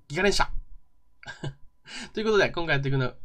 ギガ連射ということで、今回やっていくの、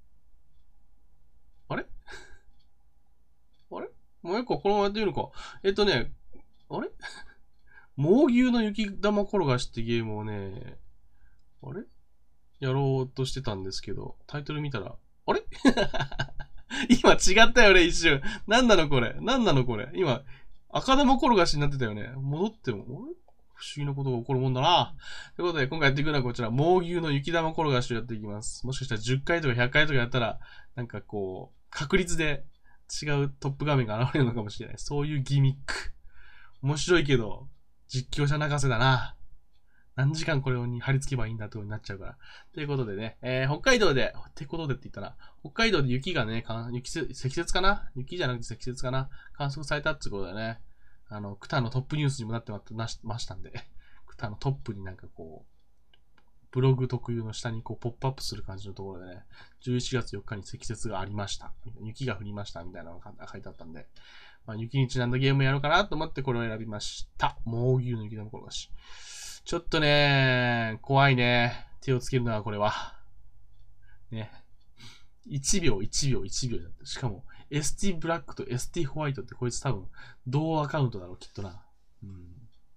あれあれもう一個このままやってみるか。あれ猛牛の雪玉転がしってゲームをね、あれやろうとしてたんですけど、タイトル見たら、あれ今違ったよね、一瞬。なんなのこれ今、赤玉転がしになってたよね。戻っても、あれ不思議なことが起こるもんだな。ということで、今回やっていくのはこちら、猛牛の雪玉転がしをやっていきます。もしかしたら10回とか100回とかやったら、なんかこう、確率で違うトップ画面が現れるのかもしれない。そういうギミック。面白いけど、実況者泣かせだな。何時間これに貼り付けばいいんだってことになっちゃうから。ということでね、北海道で、ってことでって言ったら、北海道で雪がね、積雪かな雪じゃなくて積雪かな観測されたってことでね、クタのトップニュースにもなってましたんで、クタのトップになんかこう、ブログ特有の下にこうポップアップする感じのところでね、11月4日に積雪がありました。雪が降りましたみたいなのが書いてあったんで、まあ、雪にちなんだゲームやろうかなと思ってこれを選びました。猛牛の雪玉転がし。ちょっとね、怖いね。手をつけるのはこれは。ね。1秒だった。しかも、ST ブラックと ST ホワイトってこいつ多分、同アカウントだろう、きっとな。うん。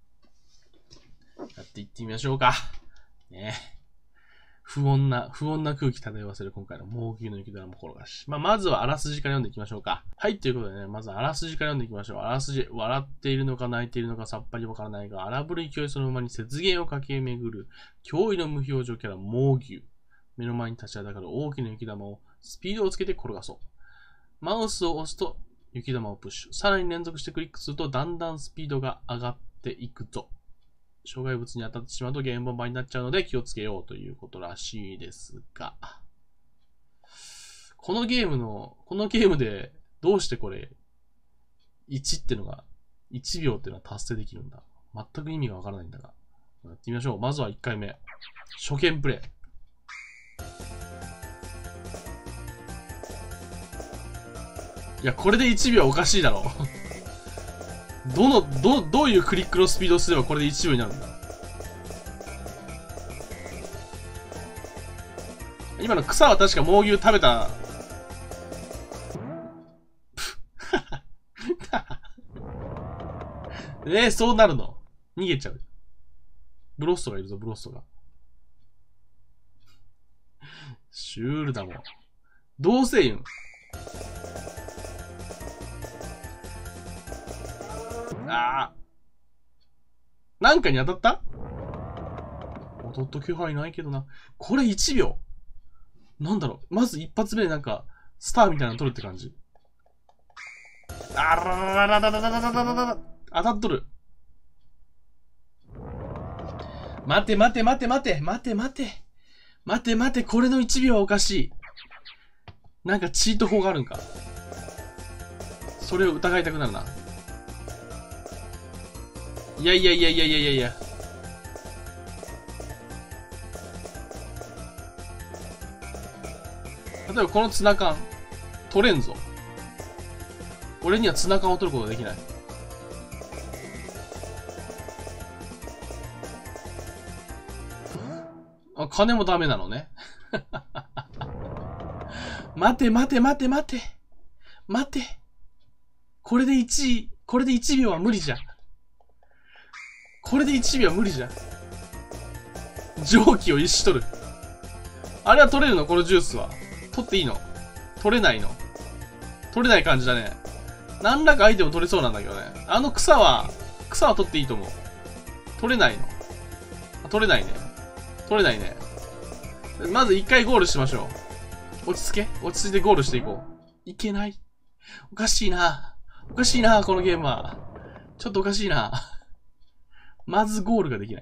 やっていってみましょうか。ね。不穏な空気漂わせる今回の猛牛の雪玉転がし。まずはあらすじから読んでいきましょうか。はい、ということでね、まずはあらすじから読んでいきましょう。あらすじ、笑っているのか泣いているのかさっぱりわからないが、荒ぶる勢いその馬に雪原を駆け巡る、驚異の無表情キャラ猛牛。目の前に立ちはだかる大きな雪玉をスピードをつけて転がそう。マウスを押すと雪玉をプッシュ。さらに連続してクリックするとだんだんスピードが上がっていくぞ。障害物に当たってしまうとゲームオーバーになっちゃうので気をつけようということらしいですが。このゲームでどうしてこれ1ってのが、1秒ってのは達成できるんだ。全く意味がわからないんだが。やってみましょう。まずは1回目。初見プレイ。いや、これで1秒おかしいだろ。どういうクリックのスピードをすればこれで1秒になるんだ。今の草は確か猛牛食べた。そうなるの。逃げちゃう。ブロストがいるぞ、ブロストが。シュールだもん。同性運。なんかに当たった？当たった気配ないけどな。これ1秒。なんだろう。まず一発目でなんか、スターみたいなの取るって感じ。あらららららららららら。当たっとる。待て、これの1秒はおかしい。なんかチート法があるんか。それを疑いたくなるな。いや。例えばこのツナ缶、取れんぞ。俺にはツナ缶を取ることができない。金もダメなのね。待て。これで1秒は無理じゃん。蒸気を一取る。あれは取れるのこのジュースは。取っていいの？取れないの？取れない感じだね。何らかアイテム取れそうなんだけどね。草は取っていいと思う。取れないの？取れないね。まず一回ゴールしましょう。落ち着いてゴールしていこう。いけない。おかしいな、このゲームは。ちょっとおかしいな。まずゴールができない。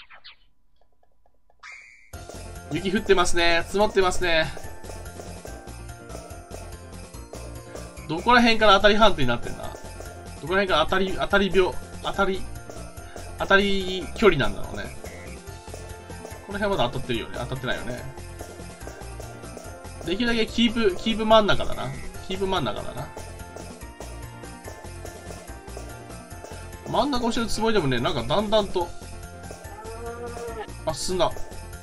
雪降ってますね。積もってますね。どこら辺から当たり判定になってんだ？どこら辺から当たり距離なんだろうね。この辺まだ当たってるよね。当たってないよね。できるだけキープ真ん中だな。真ん中押してるつもりでもね、なんかだんだんと、進んだ。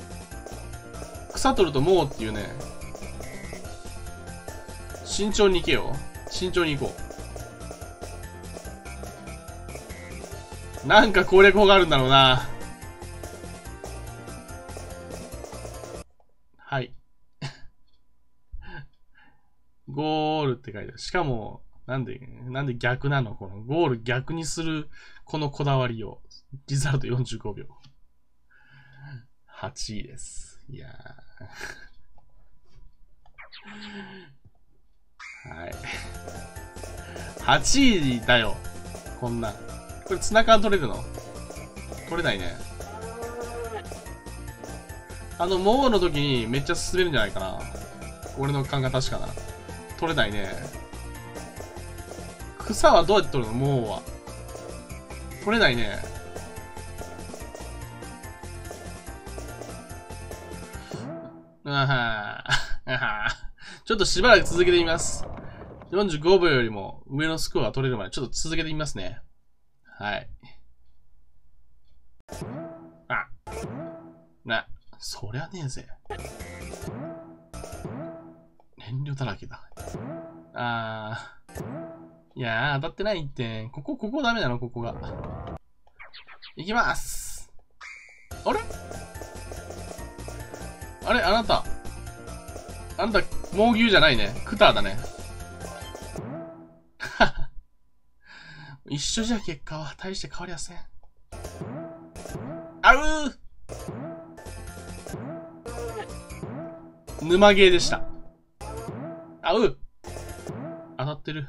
草取るともうっていうね。慎重に行けよ。慎重に行こう。なんか攻略法があるんだろうな。はい。ゴールって書いてある。しかも、なんで逆なのこのゴール逆にする、このこだわりを。リザルト45秒。8位です。いやー。はい。8位だよ。こんな。これツナ缶取れるの？取れないね。モーの時にめっちゃ進めるんじゃないかな。俺の勘が確かな。取れないね。草はどうやって取るの？モーは。取れないね。ちょっとしばらく続けてみます。45秒よりも上のスコアが取れるまでちょっと続けてみますね。はい。そりゃねえぜ。遠慮だらけだ。いやー、当たってないって。ここダメなの、ここが。いきます。あれあなた、猛牛じゃないね。クターだね。一緒じゃ結果は大して変わりやせん。沼ゲーでした。当たってる。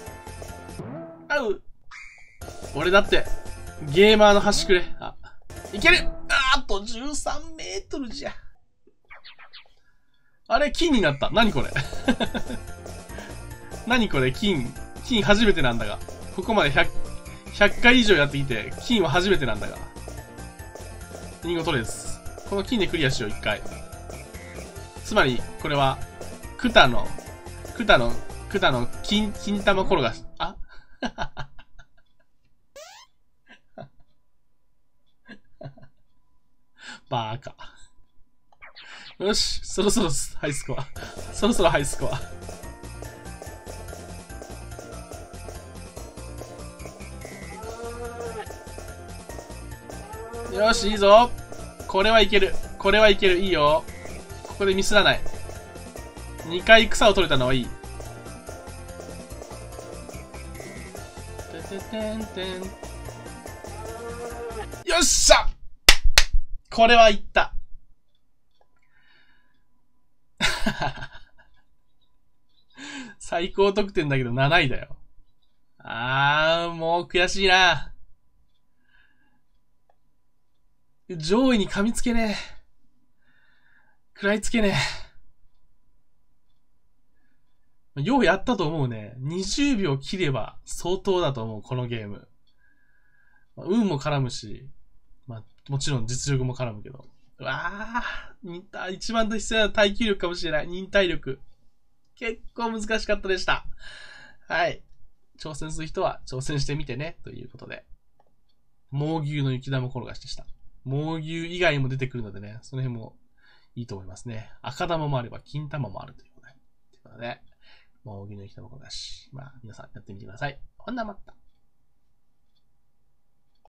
俺だって、ゲーマーの端くれ。いける。あと13メートルじゃ。あれ、金になった。何これ。何これ、金初めてなんだが。ここまで100回以上やってきて、金は初めてなんだが。見事です。この金でクリアしよう、一回。つまり、これは、クタの金玉転がし、バーカ。よし、そろそろハイスコア。よし、いいぞ。これはいける。いいよ。ここでミスらない。2回草を取れたのはいい。よっしゃ！これはいった。最高得点だけど7位だよ。もう悔しいな。上位に噛みつけねえ。食らいつけねえ。ようやったと思うね。20秒切れば相当だと思う、このゲーム。運も絡むし、もちろん実力も絡むけど。一番必要な耐久力かもしれない。忍耐力。結構難しかったでした。はい。挑戦する人は挑戦してみてね。ということで。猛牛の雪玉転がしでした。猛牛以外も出てくるのでね、その辺もいいと思いますね。赤玉もあれば金玉もあるということで。猛牛の雪玉転がし。皆さんやってみてください。ほんなまった。